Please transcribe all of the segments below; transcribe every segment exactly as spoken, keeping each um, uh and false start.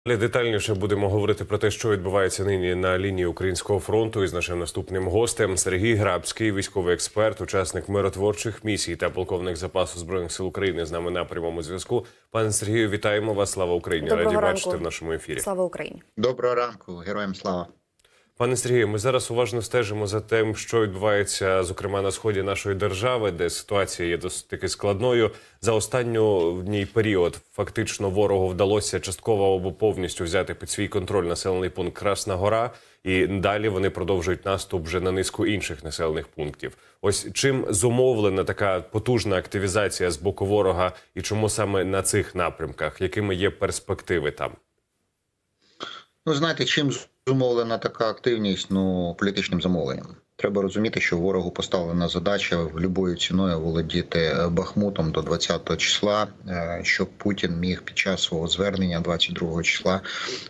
Детальніше будемо говорити про те, що відбувається нині на лінії Українського фронту із нашим наступним гостем. Сергій Грабський, військовий експерт, учасник миротворчих місій та полковник запасу Збройних сил України з нами на прямому зв'язку. Пане Сергію, вітаємо вас. Слава Україні. Доброго Раді ранку. бачити в нашому ефірі. Слава Україні. Доброго ранку. Героям слава. Пане Сергію, ми зараз уважно стежимо за тим, що відбувається, зокрема, на сході нашої держави, де ситуація є досить таки складною. За останній період фактично ворогу вдалося частково або повністю взяти під свій контроль населений пункт Красна Гора, і далі вони продовжують наступ вже на низку інших населених пунктів. Ось чим зумовлена така потужна активізація з боку ворога і чому саме на цих напрямках? Якими є перспективи там? Ну, знаєте, чим зумовлена така активність? Ну, політичним замовленням. Треба розуміти, що ворогу поставлена задача любою ціною володіти Бахмутом до двадцятого числа, щоб Путін міг під час свого звернення двадцять другого числа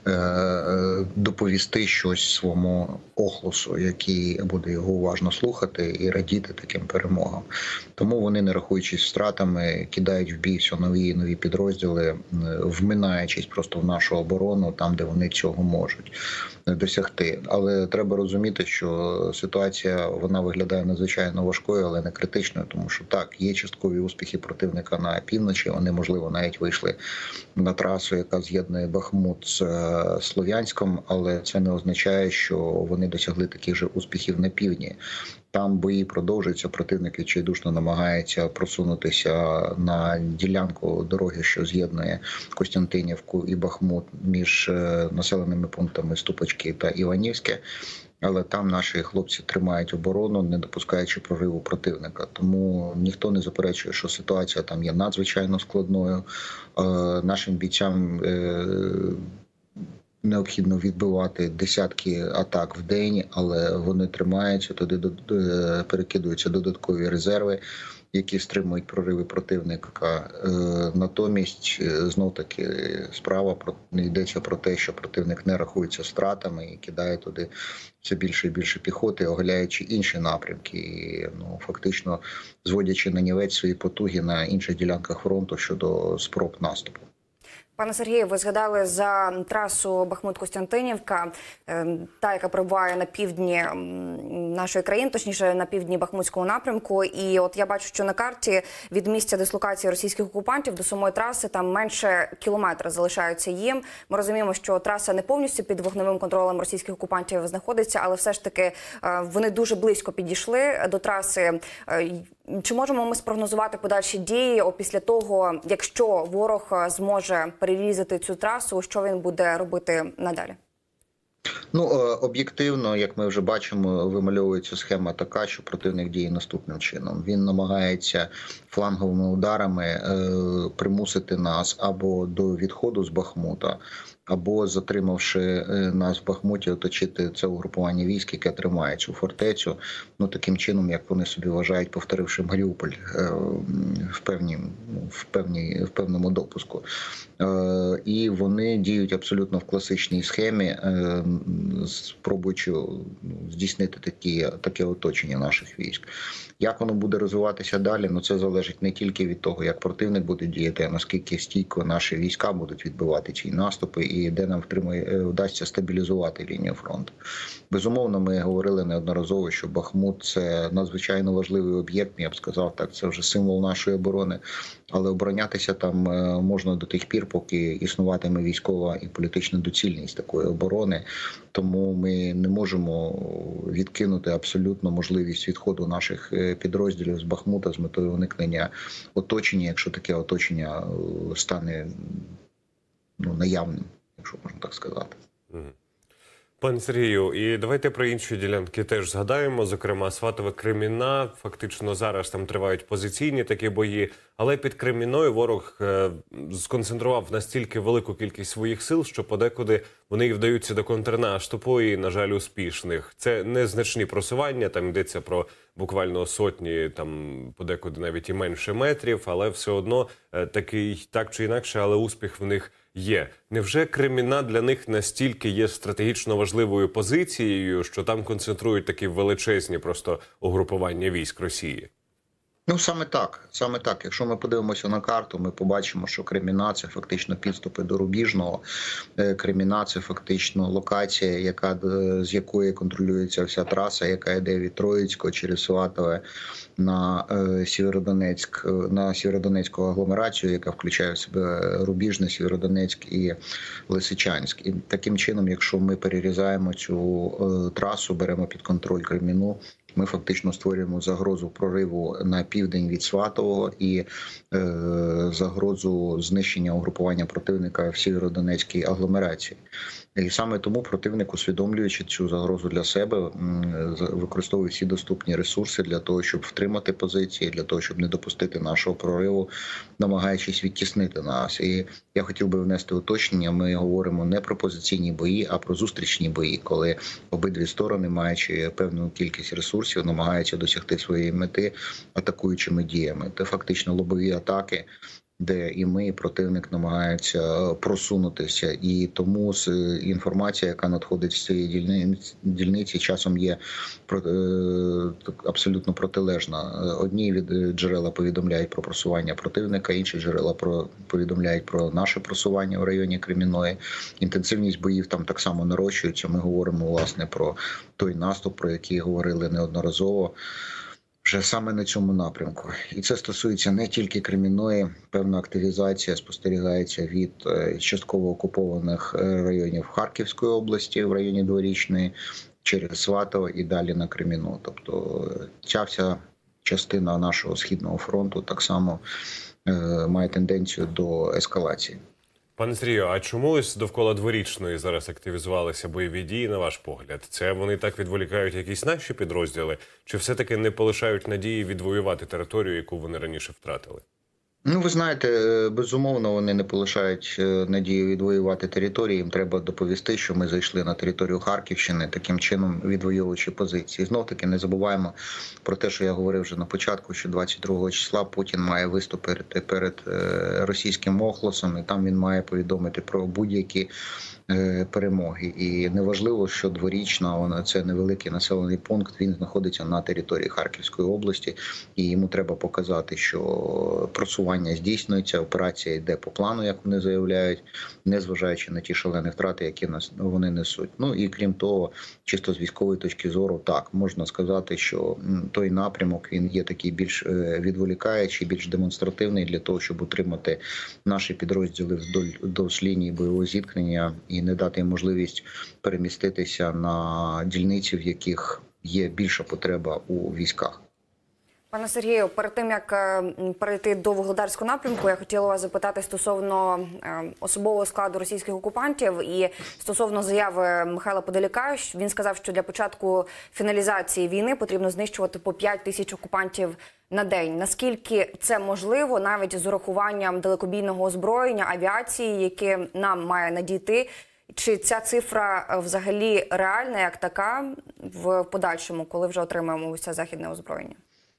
доповісти щось своєму охлусу, який буде його уважно слухати і радіти таким перемогам. Тому вони, не рахуючись втратами, кидають в бій все нові і нові підрозділи, вминаючись просто в нашу оборону, там, де вони цього можуть досягти. Але треба розуміти, що ситуація, вона виглядає надзвичайно важкою, але не критичною, тому що так, є часткові успіхи противника на півночі, вони, можливо, навіть вийшли на трасу, яка з'єднує Бахмут з Слов'янськом, але це не означає, що вони досягли таких же успіхів на півдні. Там бої продовжуються, противник відчайдушно намагається просунутися на ділянку дороги, що з'єднує Костянтинівку і Бахмут між населеними пунктами Ступочки та Іванівське. Але там наші хлопці тримають оборону, не допускаючи прориву противника. Тому ніхто не заперечує, що ситуація там є надзвичайно складною. Нашим бійцям необхідно відбивати десятки атак в день, але вони тримаються, туди перекидуються додаткові резерви, які стримують прориви противника. Натомість, знов-таки, справа не йдеться про те, що противник не рахується втратами і кидає туди все більше і більше піхоти, оголяючи інші напрямки, і, ну, фактично зводячи на нівець свої потуги на інших ділянках фронту щодо спроб наступу. Пане Сергію, ви згадали за трасу Бахмут-Костянтинівка, та, яка перебуває на півдні нашої країни, точніше на півдні Бахмутського напрямку. І от я бачу, що на карті від місця дислокації російських окупантів до самої траси там менше кілометра залишаються їм. Ми розуміємо, що траса не повністю під вогневим контролем російських окупантів знаходиться, але все ж таки вони дуже близько підійшли до траси. Чи можемо ми спрогнозувати подальші дії після того, якщо ворог зможе перерізати цю трасу, що він буде робити надалі? Ну, об'єктивно, як ми вже бачимо, вимальовується схема така, що противник діє наступним чином. Він намагається фланговими ударами примусити нас або до відходу з Бахмута, або, затримавши нас в Бахмуті, оточити це угрупування військ, яке тримає цю фортецю, ну, таким чином, як вони собі вважають, повторивши Маріуполь в, певні, в, певні, в певному допуску. І вони діють абсолютно в класичній схемі, спробуючи здійснити такі, таке оточення наших військ. Як воно буде розвиватися далі, ну, це залежить не тільки від того, як противник буде діяти, а наскільки стійко наші війська будуть відбивати ці наступи і де нам втримає, вдасться стабілізувати лінію фронту. Безумовно, ми говорили неодноразово, що Бахмут – це надзвичайно важливий об'єкт, я б сказав так, це вже символ нашої оборони, але оборонятися там можна до тих пір, поки існуватиме військова і політична доцільність такої оборони, тому ми не можемо відкинути абсолютно можливість відходу наших підрозділів з Бахмута з метою уникнення оточення, якщо таке оточення стане, ну, наявним, якщо можна так сказати. Пане Сергію, і давайте про інші ділянки теж згадаємо, зокрема Сватове, Кремінна. Фактично зараз там тривають позиційні такі бої, але під Кремінною ворог е, сконцентрував настільки велику кількість своїх сил, що подекуди вони і вдаються до контрнаступу і, на жаль, успішних. Це незначні просування, там йдеться про буквально сотні, там подекуди навіть і менше метрів, але все одно е, такий, так чи інакше, але успіх в них є. Невже Кремінна для них настільки є стратегічно важливою позицією, що там концентрують такі величезні просто угрупування військ Росії? Ну, саме так. Саме так. Якщо ми подивимося на карту, ми побачимо, що Креміна – це фактично підступи до Рубіжного. Креміна – це фактично локація, яка, з якої контролюється вся траса, яка йде від Троїцького через Сватове на Сєвєродонецьк, на Сєвєродонецьку агломерацію, яка включає в себе Рубіжне, Сєвєродонецьк і Лисичанськ. І таким чином, якщо ми перерізаємо цю трасу, беремо під контроль Креміну, ми фактично створюємо загрозу прориву на південь від Сватового і е, загрозу знищення угрупування противника в Сєвєродонецькій агломерації. І саме тому противник, усвідомлюючи цю загрозу для себе, використовує всі доступні ресурси для того, щоб втримати позиції, для того, щоб не допустити нашого прориву, намагаючись відтіснити нас. І я хотів би внести уточнення, ми говоримо не про позиційні бої, а про зустрічні бої, коли обидві сторони, маючи певну кількість ресурсів, намагаються досягти своєї мети атакуючими діями. Це фактично лобові атаки, де і ми, і противник намагаються просунутися. І тому інформація, яка надходить з цієї дільниці, часом є абсолютно протилежна. Одні від джерела повідомляють про просування противника, інші джерела повідомляють про наше просування в районі Креміної. Інтенсивність боїв там так само нарощується. Ми говоримо, власне, про той наступ, про який говорили неодноразово, вже саме на цьому напрямку. І це стосується не тільки Креміної, певна активізація спостерігається від частково окупованих районів Харківської області, в районі Дворічної, через Сватово і далі на Креміну. Тобто ця вся частина нашого Східного фронту так само має тенденцію до ескалації. Пане Сергію, а чому ось довкола Дворічної зараз активізувалися бойові дії, на ваш погляд? Це вони так відволікають якісь наші підрозділи? Чи все-таки не полишають надії відвоювати територію, яку вони раніше втратили? Ну, ви знаєте, безумовно, вони не полишають надію відвоювати території. Їм треба доповісти, що ми зайшли на територію Харківщини, таким чином відвоюючи позиції. Знов-таки не забуваємо про те, що я говорив вже на початку, що двадцять другого числа Путін має виступити перед російським охлосом, і там він має повідомити про будь-які перемоги. І неважливо, що Дворічна, вона це невеликий населений пункт, він знаходиться на території Харківської області, і йому треба показати, що просування здійснюється, операція йде по плану, як вони заявляють, незважаючи на ті шалені втрати, які вони несуть. Ну і крім того, чисто з військової точки зору, так, можна сказати, що той напрямок, він є такий більш відволікаючий, більш демонстративний для того, щоб утримати наші підрозділи вдоль, вдовж лінії бойового зіткнення і не дати їм можливість переміститися на дільниці, в яких є більша потреба у військах. Пане Сергію, перед тим, як перейти до Вугледарського напрямку, я хотіла вас запитати стосовно особового складу російських окупантів і стосовно заяви Михайла Подоляка. Він сказав, що для початку фіналізації війни потрібно знищувати по п'ять тисяч окупантів на день. Наскільки це можливо, навіть з урахуванням далекобійного озброєння, авіації, яке нам має надійти? Чи ця цифра взагалі реальна як така в подальшому, коли вже отримаємо ось це західне озброєння?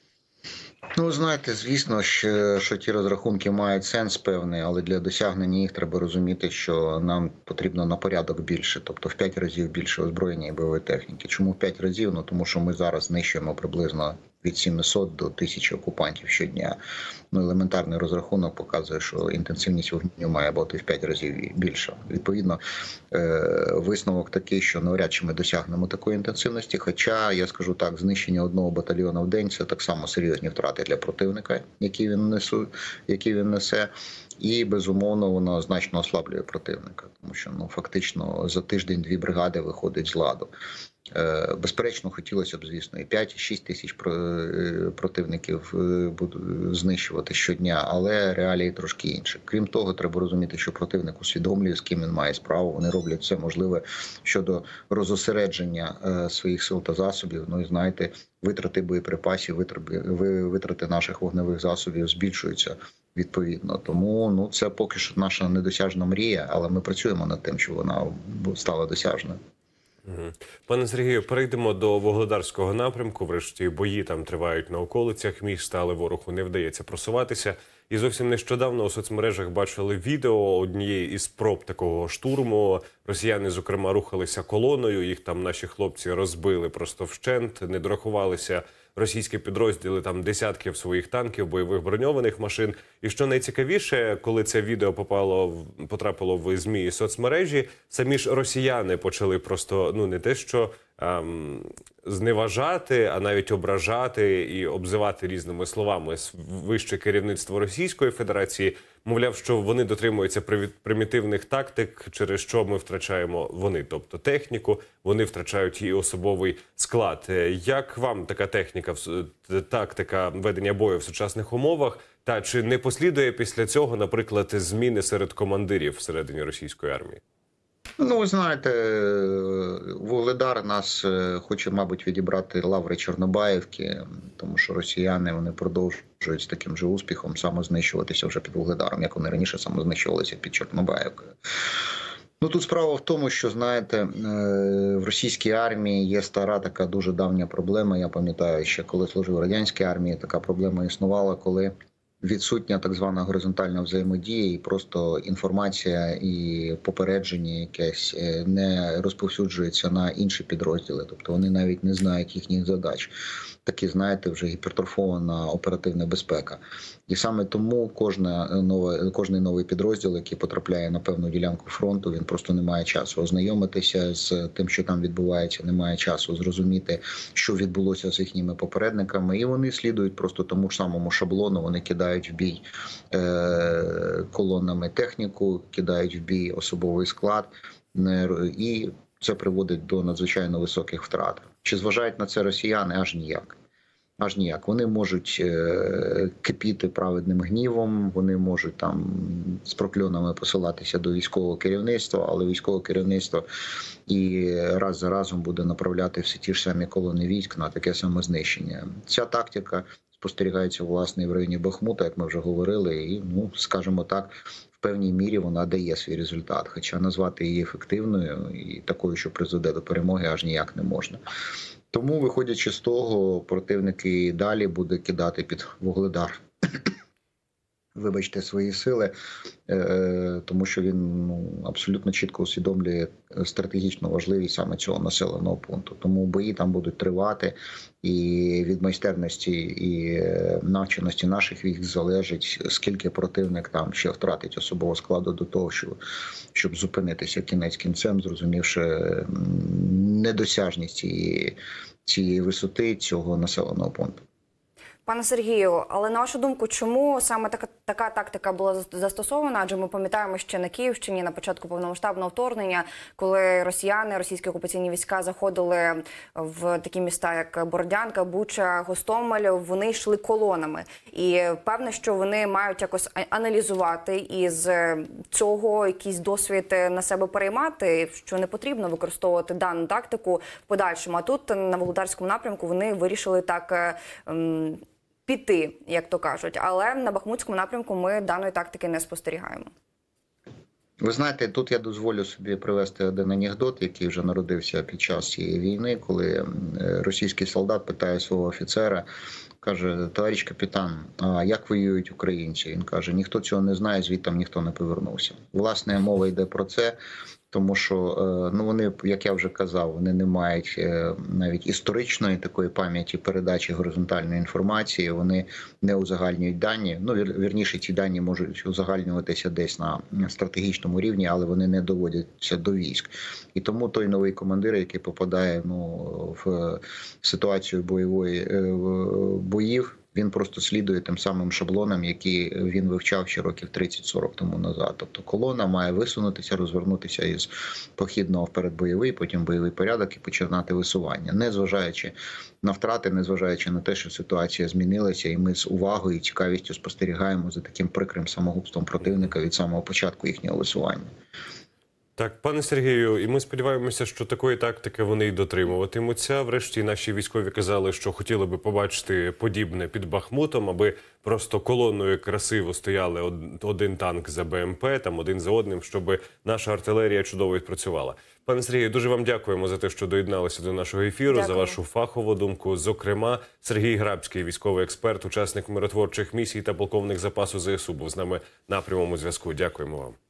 Ну, знаєте, звісно, що, що ті розрахунки мають сенс певний, але для досягнення їх треба розуміти, що нам потрібно на порядок більше, тобто в п'ять разів більше озброєння і бойової техніки. Чому в п'ять разів? Ну, тому що ми зараз знищуємо приблизно від сімсот до тисячі окупантів щодня. Ну, елементарний розрахунок показує, що інтенсивність вогню має бути в п'ять разів більша. Відповідно, висновок такий, що навряд чи ми досягнемо такої інтенсивності, хоча, я скажу так, знищення одного батальйону в день – це так само серйозні втрати для противника, які він, несу, які він несе. І, безумовно, воно значно ослаблює противника, тому що ну, фактично за тиждень дві бригади виходять з ладу. Безперечно, хотілося б, звісно, і п'ять, і шість тисяч противників знищувати щодня, але реалії трошки інші. Крім того, треба розуміти, що противник усвідомлює, з ким він має справу. Вони роблять все можливе щодо розосередження своїх сил та засобів. Ну і знаєте, витрати боєприпасів, витрати наших вогневих засобів збільшуються відповідно. Тому ну, це поки що наша недосяжна мрія, але ми працюємо над тим, щоб вона стала досяжною. Пане Сергію, перейдемо до Вугледарського напрямку. Врешті бої там тривають на околицях міста, але ворогу не вдається просуватися. І зовсім нещодавно у соцмережах бачили відео однієї із спроб такого штурму. Росіяни, зокрема, рухалися колоною, їх там наші хлопці розбили просто вщент, не дорахувалися російські підрозділи там десятків своїх танків, бойових броньованих машин. І що найцікавіше, коли це відео попало в- потрапило в ЗМІ і соцмережі, самі ж росіяни почали просто ну не те, що ем, зневажати, а навіть ображати і обзивати різними словами с- вище керівництво Російської Федерації. Мовляв, що вони дотримуються приві- примітивних тактик, через що ми втрачаємо вони, тобто техніку, вони втрачають і особовий склад. Е, Як вам така техніка, в с- т- тактика ведення бою в сучасних умовах? Та чи не послідує після цього, наприклад, зміни серед командирів всередині російської армії? Ну, ви знаєте, Вугледар нас е, хоче, мабуть, відібрати лаври Чорнобаївки, тому що росіяни вони продовжують з таким же успіхом самознищуватися вже під Вугледаром, як вони раніше самознищувалися під Чорнобаївкою. Ну, тут справа в тому, що, знаєте, е, в російській армії є стара така дуже давня проблема. Я пам'ятаю, ще коли служив в радянській армії, така проблема існувала, коли відсутня так звана горизонтальна взаємодія, і просто інформація і попередження якесь е, не розповсюджується на інші підрозділи. Тобто вони навіть не знають їхніх задач. Такі, знаєте, вже гіпертрофована оперативна безпека. І саме тому кожна нова, кожний новий підрозділ, який потрапляє на певну ділянку фронту, він просто не має часу ознайомитися з тим, що там відбувається, не має часу зрозуміти, що відбулося з їхніми попередниками. І вони слідують просто тому ж самому шаблону, вони кидають в бій е- колонами техніку, кидають в бій особовий склад, не- і це приводить до надзвичайно високих втрат. Чи зважають на це росіяни? Аж ніяк. Аж ніяк. Вони можуть е, кипіти праведним гнівом, вони можуть там з прокльонами посилатися до військового керівництва, але військове керівництво і раз за разом буде направляти всі ті ж самі колони військ на таке саме знищення. Ця тактика спостерігається, власне, в районі Бахмута, як ми вже говорили, і, ну, скажімо так, в певній мірі вона дає свій результат. Хоча назвати її ефективною і такою, що призведе до перемоги, аж ніяк не можна. Тому, виходячи з того, противники і далі буде кидати під Вугледар, вибачте, свої сили, е, тому що він ну, абсолютно чітко усвідомлює стратегічну важливість саме цього населеного пункту. Тому бої там будуть тривати, і від майстерності і е, навченості наших військ залежить, скільки противник там ще втратить особового складу до того, щоб, щоб зупинитися кінець кінцем, зрозумівши м, недосяжність цієї, цієї висоти цього населеного пункту. Пане Сергію, але на вашу думку, чому саме така, така тактика була застосована? Адже ми пам'ятаємо, що на Київщині на початку повномасштабного вторгнення, коли росіяни, російські окупаційні війська заходили в такі міста, як Бородянка, Буча, Гостомель, вони йшли колонами. І певне, що вони мають якось аналізувати і з цього якийсь досвід на себе переймати, що не потрібно використовувати дану тактику в подальшому. А тут на Вугледарському напрямку вони вирішили так ем, піти, як то кажуть. Але на Бахмутському напрямку ми даної тактики не спостерігаємо. Ви знаєте, тут я дозволю собі привести один анекдот, який вже народився під час цієї війни, коли російський солдат питає свого офіцера, каже: товариш капітан, а як воюють українці? Він каже: ніхто цього не знає, звідти ніхто не повернувся. Власне, мова йде про це, тому що ну, вони, як я вже казав, вони не мають навіть історичної такої пам'яті передачі горизонтальної інформації, вони не узагальнюють дані. Ну, вірніше, ці дані можуть узагальнюватися десь на стратегічному рівні, але вони не доводяться до військ. І тому той новий командир, який попадає ну, в ситуацію бойової боїв, він просто слідує тим самим шаблонам, які він вивчав ще років тридцять-сорок тому назад. Тобто колона має висунутися, розвернутися із похідного в передбойовий, потім бойовий порядок і починати висування. Незважаючи на втрати, незважаючи на те, що ситуація змінилася, і ми з увагою і цікавістю спостерігаємо за таким прикрим самогубством противника від самого початку їхнього висування. Так, пане Сергію, і ми сподіваємося, що такої тактики вони й дотримуватимуться. Врешті наші військові казали, що хотіли би побачити подібне під Бахмутом, аби просто колоною красиво стояли один танк за БМП, там один за одним, щоб наша артилерія чудово відпрацювала. Пане Сергію, дуже вам дякуємо за те, що доєдналися до нашого ефіру, Дякую. за вашу фахову думку. Зокрема, Сергій Грабський, військовий експерт, учасник миротворчих місій та полковник запасу ЗСУ, був з нами на прямому зв'язку. Дякуємо вам.